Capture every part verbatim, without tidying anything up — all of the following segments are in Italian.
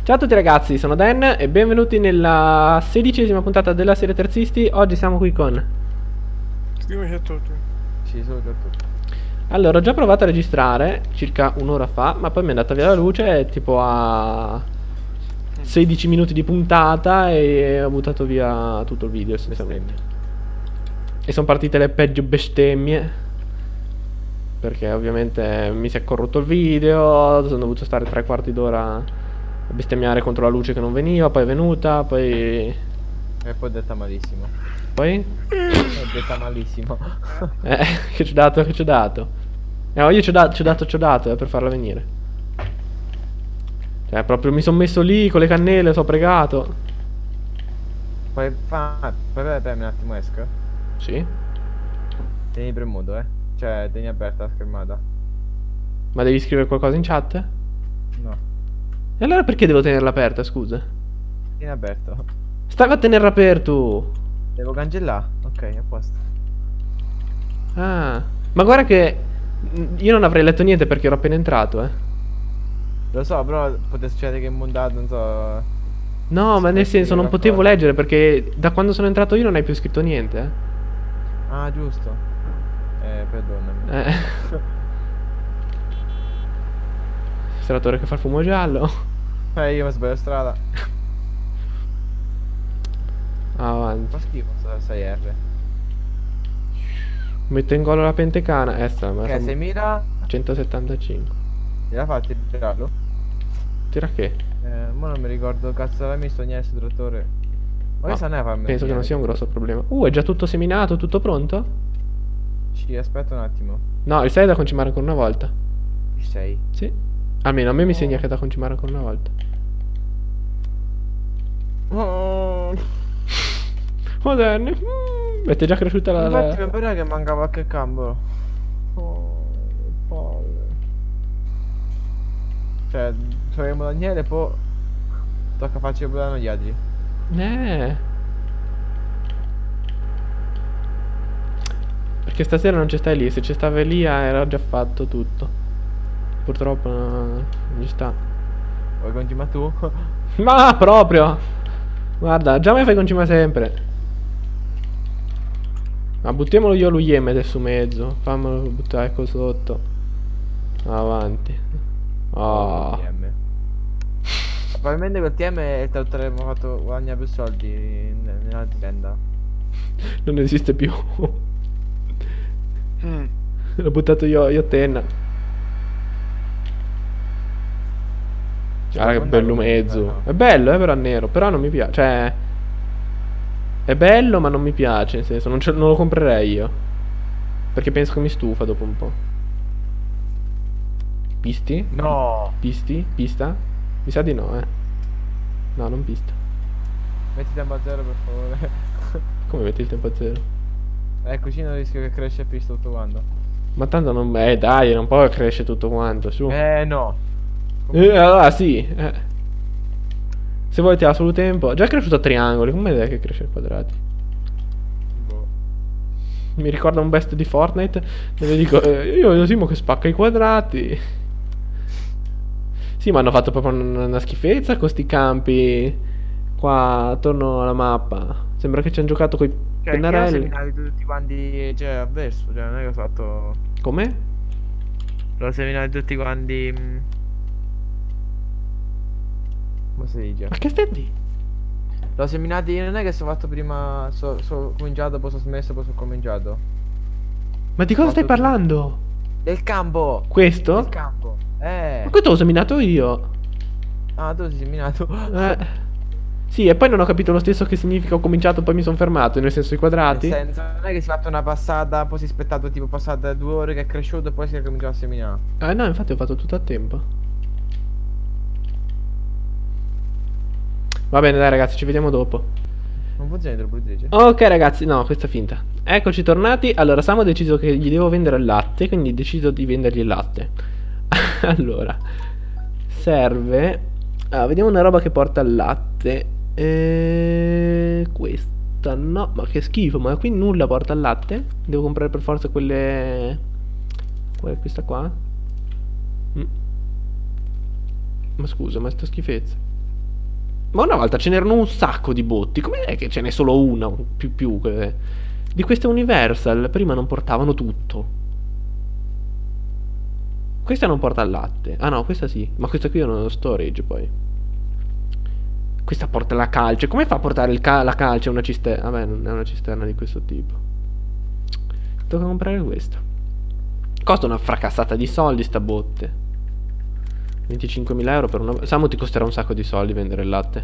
Ciao a tutti ragazzi, sono Dan e benvenuti nella sedicesima puntata della serie Terzisti. Oggi siamo qui con... Scrivici a tutti. Sì, solo per tutti. Allora, ho già provato a registrare circa un'ora fa, ma poi mi è andata via la luce tipo a sedici minuti di puntata e ho buttato via tutto il video essenzialmente. E sono partite le peggio bestemmie. Perché ovviamente mi si è corrotto il video, sono dovuto stare tre quarti d'ora a bestemmiare contro la luce che non veniva, poi è venuta, poi... E poi è detta malissimo. Poi? È detta malissimo. Eh, che ci ho dato, che ci ho dato. Eh, no, io ci ho dato, ci ho dato, ci ho dato, eh, per farla venire. Cioè, proprio mi sono messo lì con le cannelle, so pregato. Poi fa... Poi per un attimo esco. Sì? Tieni premuto, eh. Cioè, tieni aperta la schermata. Ma devi scrivere qualcosa in chat? No. E allora perché devo tenerla aperta, scusa? Tieni aperto. Stavi a tenerla aperto. Devo cancellare. Ok, a posto. Ah. Ma guarda che io non avrei letto niente perché ero appena entrato, eh. Lo so, però potrebbe succedere che è montato, non so. No, ma nel senso non potevo qualcosa. leggere perché da quando sono entrato io non hai più scritto niente, eh. Ah, giusto. Eh, perdonami. Eh. Istitutore che fa il fumo giallo. Eh, io mi sbaglio strada. Avanti. Fa schifo sta sei R. Metto in gol la pentecana. Eh sta, ma Ok, sono se mira. centosettantacinque. Gliela fatti tirarlo? Tira che? Eh, ma non mi ricordo, cazzo l'hai messo niente trattore. Ma che Ah, sa ne farmi? penso che non sia un grosso problema. Uh, è già tutto seminato, tutto pronto? Sì, aspetta un attimo. No, il sei è da concimare ancora una volta. Chi sei? Sì. Almeno a me mi Oh. segna che è da concimare ancora una volta. Oh. Moderni. Mm, è già cresciuta la... Infatti la... mi pare che manca qualche cambio. Oh, palle. Cioè, troviamo Daniele, poi tocca farci pure gli altri. Eh. Perché stasera non ci stai lì. Se ci stava Elia era già fatto tutto. Purtroppo non ci sta. Vuoi continuare tu? Ma proprio. Guarda, già mi fai concima sempre. Ma buttiamolo io lo Yemete su mezzo. Fammelo buttare qua sotto. Avanti. Oh. T M. Probabilmente quel T M è il trattore che mi ha fatto guadagnare più soldi nell'azienda. Non esiste più. Mm. L'ho buttato io, io a Tenna. Guarda che bello mezzo. È bello, eh, però è nero. Però non mi piace. Cioè... È bello, ma non mi piace. Nel senso, non, ce- non lo comprerei io. Perché penso che mi stufa dopo un po'. Pisti? No! Pisti? Pista? Mi sa di no, eh. No, non pista. Metti tempo a zero per favore. Come metti il tempo a zero? Eh, così non rischio che cresce pista tutto quanto. Ma tanto non... Eh, dai, non può crescere tutto quanto, su. Eh, no. Eh, allora sì, eh. Se vuoi ti ha solo tempo. Già è cresciuto a triangoli, come vedi che cresce a quadrati? Boh. Mi ricorda un best di Fortnite dove dico, eh, io lo Simo che spacca i quadrati. Sì, ma hanno fatto proprio una, una schifezza con sti campi qua attorno alla mappa. Sembra che ci hanno giocato coi Cioè, pennarelli. io seminati tutti quanti, cioè, avverso, cioè, non è che ho fatto... Come? L'ho seminati tutti quanti... mh. Come si dice? Ma che stai di? L'ho seminati, non è che sono fatto prima, so, so cominciato, poi sono smesso, poi sono cominciato. Ma di cosa Ho stai fatto- parlando? Del campo! Questo? Del campo! Eh! Ma questo l'ho seminato io. Ah, tu sei seminato. Eh. Sì, e poi non ho capito lo stesso che significa ho cominciato, poi mi sono fermato, nel senso i quadrati. Nel senso, non è che si è fatto una passata, poi si è aspettato tipo passata due ore che è cresciuto e poi si è cominciato a seminare. Eh no, infatti ho fatto tutto a tempo. Va bene, dai ragazzi, ci vediamo dopo. Non funziona l'idropolitrice? Ok ragazzi, no, questa è finta. Eccoci tornati. Allora, Samu ha deciso che gli devo vendere il latte, quindi decido di vendergli il latte. Allora, serve... Ah, vediamo una roba che porta al latte. E... Questa no, ma che schifo, ma qui nulla porta al latte. Devo comprare per forza quelle... Quella, questa qua. Mm. Ma scusa, ma sta schifezza. Ma una volta ce n'erano un sacco di botti. Com'è che ce n'è solo una? Più più. eh? Di queste Universal prima non portavano tutto. Questa non porta il latte. Ah no, questa sì. Ma questa qui è uno storage poi. Questa porta la calce. Come fa a portare il ca la calce a una cisterna? Vabbè, non è una cisterna di questo tipo. Tocca comprare questa. Costa una fracassata di soldi sta botte. venticinquemila euro per una... Samu, ti costerà un sacco di soldi vendere il latte.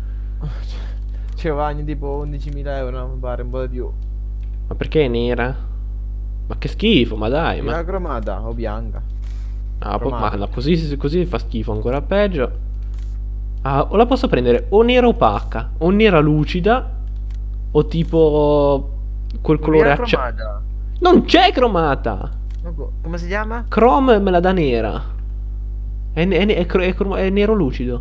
Ci guadagni tipo undicimila euro, mi pare, un po' di più. Ma perché è nera? Ma che schifo, ma dai, ma... Una cromata o bianca. Ah, po- ma cromata. no, così, così fa schifo, ancora peggio. Ah, o la posso prendere o nera opaca, o nera lucida, o tipo... quel colore Bianca acciaio. cromata. Non c'è cromata! Ma co- Come si chiama? Chrome me la dà nera. È, ne- è ne- è cro- è cro- è nero lucido.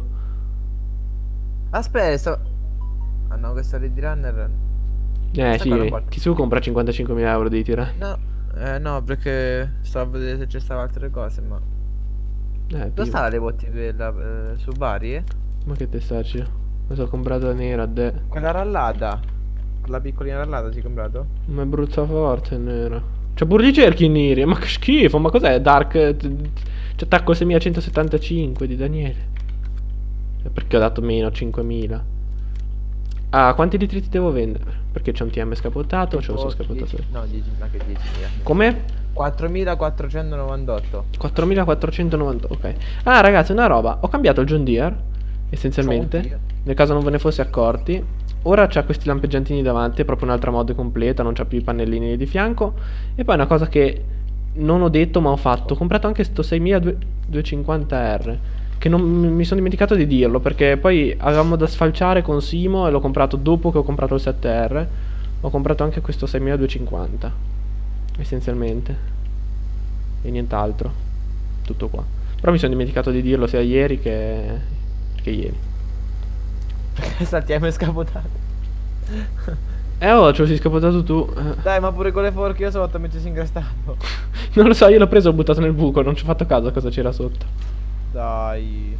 Aspetta, sto... Ah no, questa Lady Runner... Eh Questa qua non sì, porta. chi su compra cinquantacinquemila euro di tirare. No, eh, no, perché stavo a vedere se ci stavano altre cose, ma... Eh, Dove più. stanno le botti per la, eh, su vari? Ma che testaccio? Mi sono comprato nera, de. Quella rallata. Quella piccolina rallata si è comprato? Ma è brutta forte è nera. C'è pure i cerchi neri. Ma che schifo. Ma cos'è? Dark. C'è attacco seimilacentosettantacinque di Daniele. E perché ho dato meno? cinquemila. Ah, quanti litri ti devo vendere? Perché c'è un T M scapottato? Ce lo sono scapottato. dieci, no, dieci, ma che diecimila. Come? quattromilaquattrocentonovantotto. quattromilaquattrocentonovanta. Ok. Ah, ragazzi, una roba. Ho cambiato il John Deere. Essenzialmente. John Deere. Nel caso non ve ne fosse accorti. Ora c'ha questi lampeggiantini davanti. È proprio un'altra mod completa. Non c'ha più i pannellini di fianco. E poi una cosa che non ho detto ma ho fatto. Ho comprato anche sto seimiladuecentocinquanta R. Che non mi sono dimenticato di dirlo. Perché poi avevamo da sfalciare con Simo. E l'ho comprato dopo che ho comprato il sette R. Ho comprato anche questo seimiladuecentocinquanta. Essenzialmente. E nient'altro. Tutto qua. Però mi sono dimenticato di dirlo sia ieri che, che ieri. Questa T M è scapotato. Eh oh, ce lo sei scapotato tu. Eh, Dai, ma pure con le forche io sotto mi ci si ingrastato. Non lo so, io l'ho preso e l'ho buttato nel buco. Non ci ho fatto caso a cosa c'era sotto. Dai.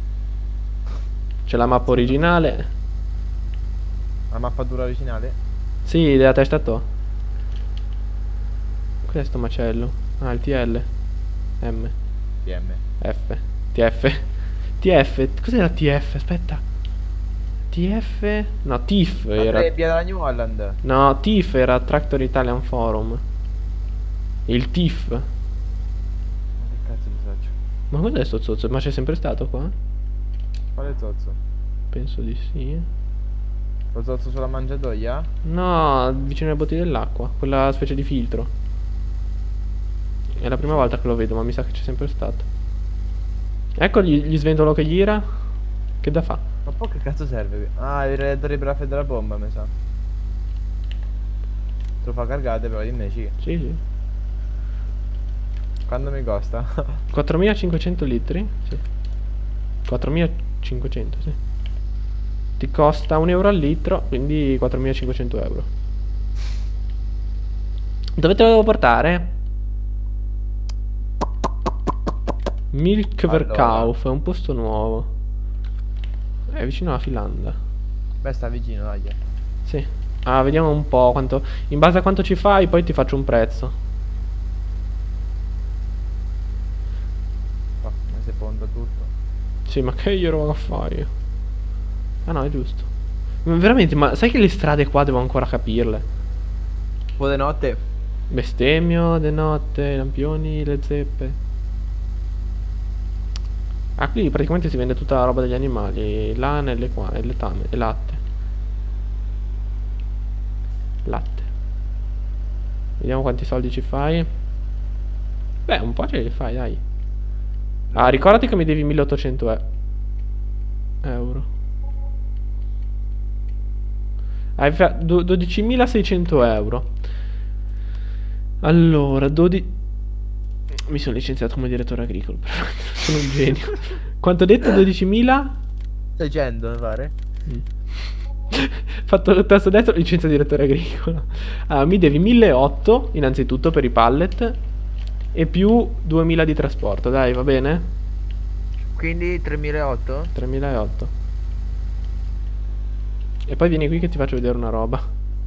C'è la mappa originale. La mappatura originale? Sì, della testa to. Cos'è sto macello? Ah, il T L. M. P M. F. T F. T F. Cos'era T F? Aspetta. T F. No, T I F La era. trebbia della New Holland. No, T I F era Tractor Italian Forum. Il T I F. Ma che cazzo di faccio? Ma cos'è sto zozzo? Ma c'è sempre stato qua? Quale zozzo? Penso di sì. Lo zozzo sulla mangiatoia? No, vicino ai botti dell'acqua. Quella specie di filtro. È la prima volta che lo vedo, ma mi sa che c'è sempre stato. Ecco gli, gli sventolo che gira. Che da fa? Ma poi che cazzo serve? Ah, il reattore per la fede della bomba, mi sa. Te lo fa cargare però, dimmi sì. Sì, sì. Quando mi costa? quattromilacinquecento litri? Sì. quattromilacinquecento, sì. Ti costa un euro al litro, quindi quattromilacinquecento euro. Dove te lo devo portare? Milkverkauf, è un posto nuovo. È vicino alla Finlandia. Beh, sta vicino, dai. Sì. Ah, vediamo un po' quanto. In base a quanto ci fai, poi ti faccio un prezzo. Oh, mi secondo tutto. Sì, ma che io vado a fare io? Ah no, è giusto. Ma veramente, ma sai che le strade qua devo ancora capirle? Buone notte. Bestemmio, de notte, lampioni, le zeppe. Ah, qui praticamente si vende tutta la roba degli animali. Lane, le qua, e le tame, e latte. Latte. Vediamo quanti soldi ci fai. Beh, un po' ce li fai, dai. Ah, ricordati che mi devi milleottocento e- euro. Hai fa- do- dodicimilaseicento euro. Allora, dodici... Mi sono licenziato come direttore agricolo. Sono un genio. Quanto ho detto? dodicimila? seicento, mi pare. Mm. Fatto il tasto destro, licenza direttore agricolo. Allora, mi devi milleottocento innanzitutto per i pallet. E più duemila di trasporto. Dai, va bene? Quindi tremilaotto? tremilaottocento. E poi vieni qui che ti faccio vedere una roba.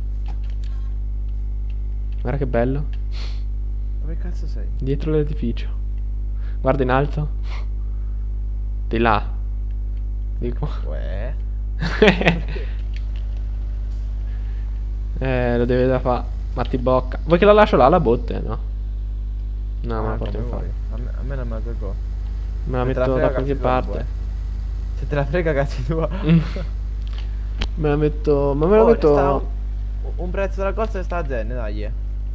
Guarda che bello. Dove cazzo sei? Dietro l'edificio. Guarda in alto. Di là. Di qua. Uè. Eh, lo deve da fa. Matti bocca. Vuoi che la lascio là la botte? No. No, me la Ah, porto in come fare. vuoi. A me, a me non me la tocco. Me la Se te metto frega, da qualche cazzi tua, parte. eh. Se te la frega cazzi tua. Mm. Me la metto. Ma me la Oh, metto. sta un, un prezzo della cosa e sta a zen, dai.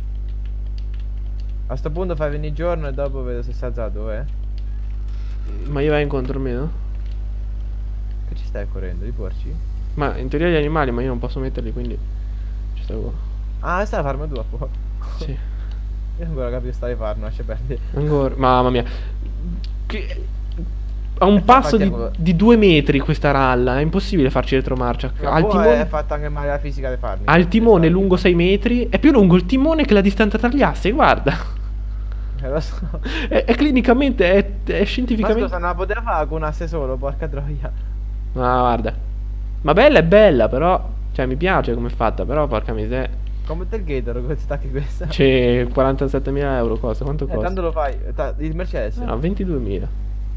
A sto punto fai venire giorno e dopo vedo se si è alzato, eh. Ma io vai incontro meno? Che ci stai correndo, di porci? Ma in teoria gli animali, ma io non posso metterli, quindi. Ci stavo. Ah, stai a farmi dopo. Sì. Io ancora capisco stai a farmi, lascia perdere. Ancora. Mamma mia. Che. A un E passo di, infatti- di due metri questa ralla. È impossibile farci retromarcia. Ma Ha il poi timone. è fatta anche male la fisica di farmi. Ha il timone lungo sei metri. È più lungo il timone che la distanza tra gli assi, guarda. Eh, lo so. È, è clinicamente, è, è Ma scientificamente. scusa, non la poteva fare con un asse solo, porca troia. Ma guarda. Ma bella è bella, però. Cioè, mi piace come è fatta, però porca miseria. Come te il Gator, come stacchi questa? C'è quarantasettemila euro costa. Quanto Eh, costa? tanto lo fai. Ta- il Mercedes. No, ventiduemila.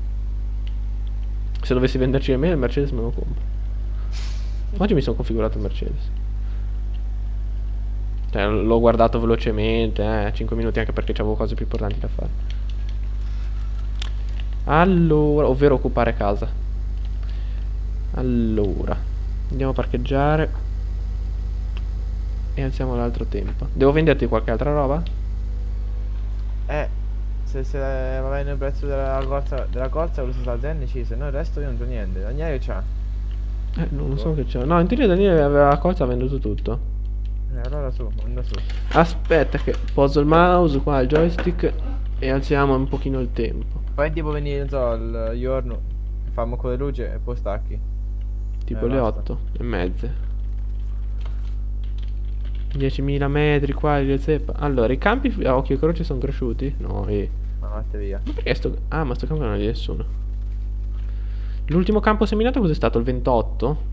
Se dovessi venderci me il Mercedes me lo compro. Oggi mi sono configurato il Mercedes. Cioè, l'ho guardato velocemente, eh, cinque minuti, anche perché c'avevo cose più importanti da fare. Allora, ovvero occupare casa. Allora, andiamo a parcheggiare. E alziamo l'altro tempo. Devo venderti qualche altra roba? Eh, se, se va bene il prezzo della corsa, della corsa, lo sta zen, ci, se no il resto io non c'ho niente. Daniele c'ha. Eh, non so che c'è. No, in teoria Daniele aveva la cosa, ha venduto tutto. Eh, allora su, anda su. Aspetta che poso il mouse qua, il joystick, e alziamo un pochino il tempo. Poi tipo venire, non so, il giorno, fammo con le luci e poi stacchi. Tipo Eh, le basta. otto e mezze. diecimila metri qua, le zeppa. Allora, i campi a occhio e croce sono cresciuti? No, eh. Ma vatte via. Ma perché sto... Ah, ma sto campo non è di nessuno. L'ultimo campo seminato cos'è stato? Il ventotto?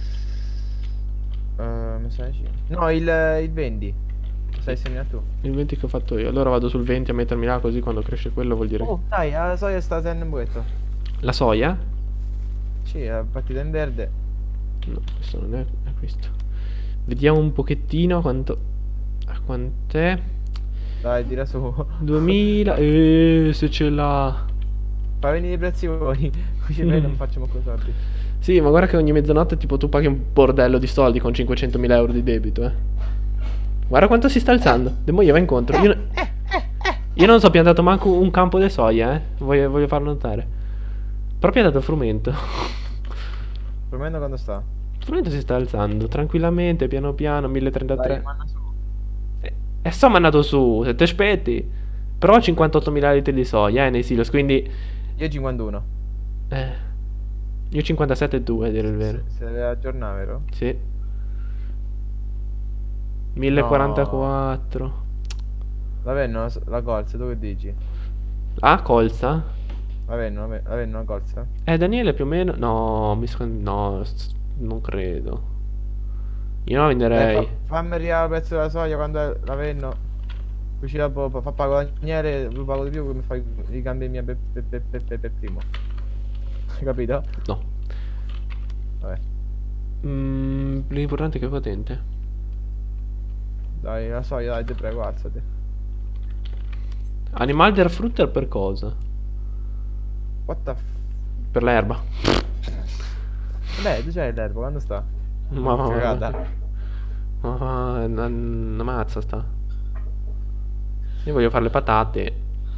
Uh, mi sai? No, il, il venti. Lo stai segnando tu. Il venti che ho fatto io. Allora vado sul venti a mettermi là, così quando cresce quello vuol dire... Oh, dai, la soia sta zen in buetto. La soia? Sì, è partita in verde. No, questo non è, è questo. Vediamo un pochettino quanto... A quant'è? Dai, tira su. duemila... Eh, se ce l'ha... Fai venire i prezzi voi. Così noi non facciamo coi soldi. Sì, ma guarda che ogni mezzanotte tipo tu paghi un bordello di soldi con cinquecentomila euro di debito, eh. Guarda quanto si sta alzando. De moglie va incontro. Io, no- io non so piantato manco un campo di soia, eh. Voglio, voglio farlo notare. Però ho piantato frumento. Promendo quando sta. Il frumento si sta alzando tranquillamente, piano piano, mille trentatré. Dai, manna su. E eh, sto mandato su, se ti aspetti. Però ho cinquantottomila litri di soia, eh, nei silos, quindi... Io cinquantuno. Eh... Io cinquantasette e due, a dire il vero. Se, se deve aggiornare, vero? Sì. mille quarantaquattro. Vabbè, no, la colza, tu che dici? Ah, colza? Vabbè, no, vabbè, vabbè, no, colza. Eh, Daniele più o meno... No, mi scon... No, s- non credo. Io la venderei. Eh, fa, fammi arrivare il prezzo della soia quando la venno. Così dopo fa pago Daniele, lo pago di più, mi fai i cambi mia per, per, per, per, per, per primo. Hai capito? No. Vabbè. Mm, l'importante è che è potente. Dai, la soia, dai, ti prego, alzati. Animal der Frutter per cosa? What the f... Per l'erba. Beh, tu c'hai l'erba, quando sta? Ma ma Cagata. ma ma- una, una mazza sta. Io voglio fare le patate.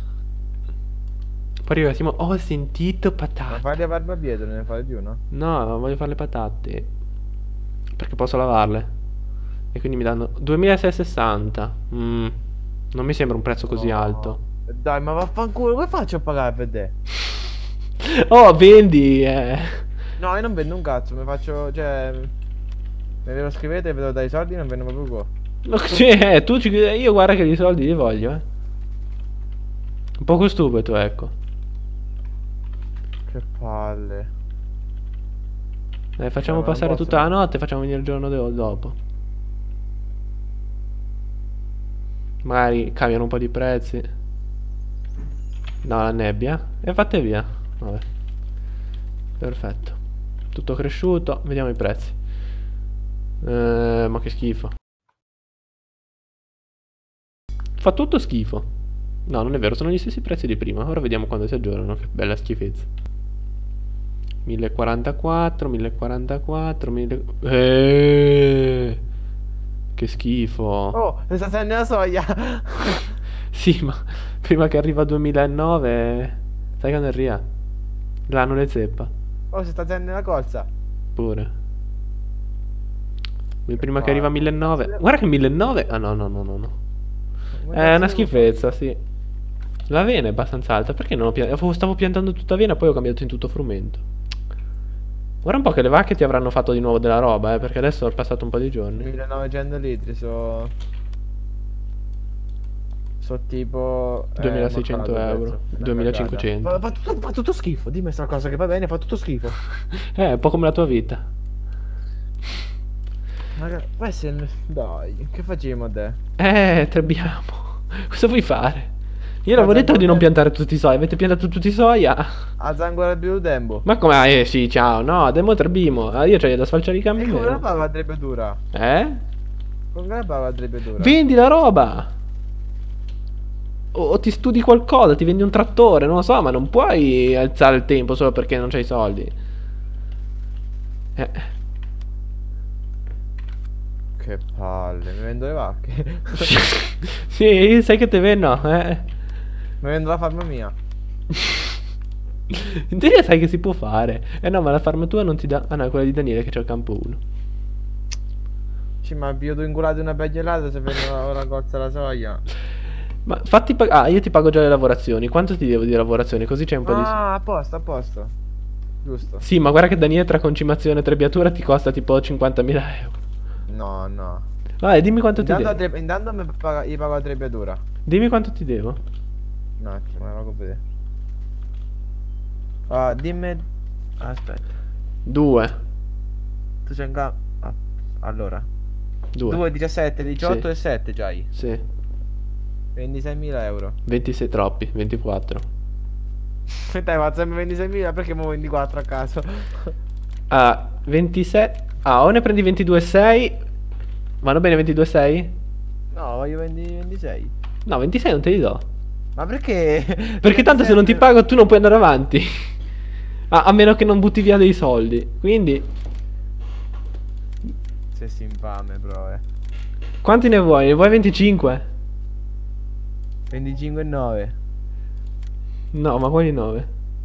Poi arrivassimo. Ho sentito Ma patate. fai le barbabietole, ne fai di più, no? No, voglio fare le patate. Perché posso lavarle. E quindi mi danno duemilaseicentosessanta. Mm, non mi sembra un prezzo così No. alto. Dai, ma vaffanculo, come faccio a pagare per te? Oh, vendi. Eh. No, io non vendo un cazzo, mi faccio, cioè... Me ve lo scrivete e vedo dai soldi, non vendo proprio qua. Ma sì, eh, tu ci... Io guarda che di soldi li voglio, eh. Un poco stupido, ecco. Che palle. Eh, facciamo No, ma non passare posso. tutta la notte e facciamo venire il giorno do- dopo. Magari cambiano un po' di prezzi. No, la nebbia. E fate via. Vabbè. Perfetto. Tutto cresciuto. Vediamo i prezzi. Eh, ma che schifo. Fa tutto schifo. No, non è vero, sono gli stessi prezzi di prima. Ora vediamo quando si aggiornano. Che bella schifezza. mille quarantaquattro, mille quarantaquattro, mille... Eeeh, che schifo. Oh, mi sta salendo la soglia. Sì, ma prima che arriva duemilanove... Sai quando arriva? L'anno le zeppa. Oh, si sta salendo la corsa. Pure. Prima che arriva millenovecento. Guarda che millenovecento... Ah no, no, no, no, no. È una schifezza, sì. L'avena è abbastanza alta. Perché non ho piantato? Stavo piantando tutta avena, poi ho cambiato in tutto frumento. Guarda un po' che le vacche ti avranno fatto di nuovo della roba, eh, perché adesso è passato un po' di giorni. millenovecento litri so... So tipo... eh, duemilaseicento mancato il euro. prezzo. Una duemilacinquecento. cagata. Fa, fa tutto, fa tutto schifo. Dimmi questa cosa che va bene, fa tutto schifo. Eh, un po' come la tua vita. Ma poi se... Dai, che facciamo te? Eh, trebbiamo. Cosa vuoi fare? Io l'avevo Guarda, detto di non guarda. piantare tutti i soia. Avete piantato tutti i soia? A zanguara più tempo. Ma come? Eh sì, ciao. No, demo trebimo. Ah, io c'ho da sfalciare i cambi. E come la meno. pava andrebbe dura? Eh? Con la pava andrebbe dura? Vendi la roba. O, o ti studi qualcosa, ti vendi un trattore, non lo so, ma non puoi alzare il tempo solo perché non c'hai soldi. Eh. Che palle, mi vendo le vacche. Sì, sai che te venno, eh. Mi vendo la farma mia. In teoria sai che si può fare. Eh no, ma la farma tua non ti dà. Ah no, è quella di Daniele che c'è al campo uno. Sì, ma io tu ingolato una peggiollata se vendo ora corsa la soia. Ma fatti pagare. Ah, io ti pago già le lavorazioni. Quanto ti devo di lavorazioni? Così c'è un po' di. Ah, a posto, a posto. Giusto. Sì, ma guarda che Daniele tra concimazione e trebbiatura ti costa tipo cinquantamila euro. No, no. Vai, dimmi quanto ti Intanto, devo. tre- intanto mi paga- gli pago la trebbiatura. Dimmi quanto ti devo. Un attimo, me lo devo vedere. Ah, dimmi. Aspetta. Due. Tu sei in campo. Ah, allora. Due. due, diciassette, diciotto Sì. e sette già. hai. Sì. ventiseimila euro. ventisei troppi. ventiquattro. Dai, ma sempre ventiseimila perché mo ventiquattro a caso? Ah, ventisei. Ah, o ne prendi ventidue e sei. Vanno bene ventidue e sei? No, voglio vendi- ventisei. No, ventisei non te li do. Ma perché? Perché tanto se non ti pago tu non puoi andare avanti. A, a meno che non butti via dei soldi. Quindi Sei si infame, bro, eh. quanti ne vuoi? Ne vuoi venticinque? venticinque e nove No, ma quali nove?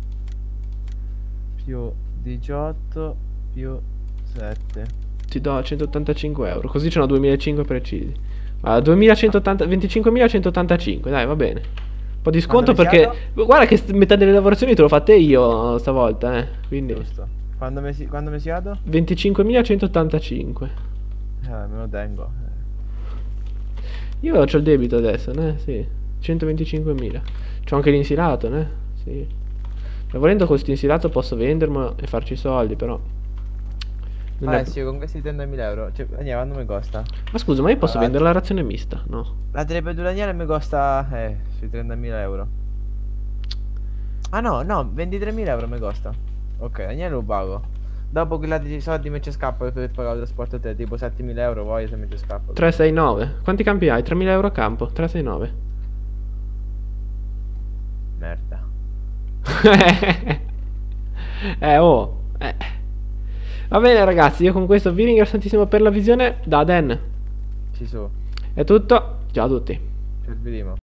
più diciotto più sette. Ti do centottantacinque euro. Così ce n'ho duemilacinque precisi. Allora, duemilacentoottanta, venticinquemilacentottantacinque. Dai, va bene. Un po' di sconto Quando mi perché guarda che st- metà delle lavorazioni te l'ho fatte io stavolta, eh. Quindi Giusto. Quando mi si, quando mi si vado? venticinquemilacentottantacinque. Eh, me lo tengo. eh. Io ho il debito adesso, né? Sì. centoventicinquemila. C'ho anche l'insilato, né? Sì. Ma volendo con questo insilato posso vendermelo e farci soldi, però. Non è- Ah, sì, con questi trentamila euro. Cioè, Daniele, quanto mi costa? Ma scusa, ma io posso Ah, vendere la razione mista? No. La trebbiatura Daniele mi costa, eh, sui trentamila euro. Ah no, no, ventitremila euro mi costa. Ok, Daniele lo pago. Dopo che la di soldi mi ci scappa per pagare il trasporto a te, tipo settemila euro, voglio se mi ci scappa. trecentosessantanove. Quanti campi hai? tremila euro a campo. trecentosessantanove. Merda. Eh, oh. Eh. Va bene, ragazzi. Io con questo vi ringrazio tantissimo per la visione. Da Dan Ci sono. è tutto. Ciao a tutti. Ci vedremo.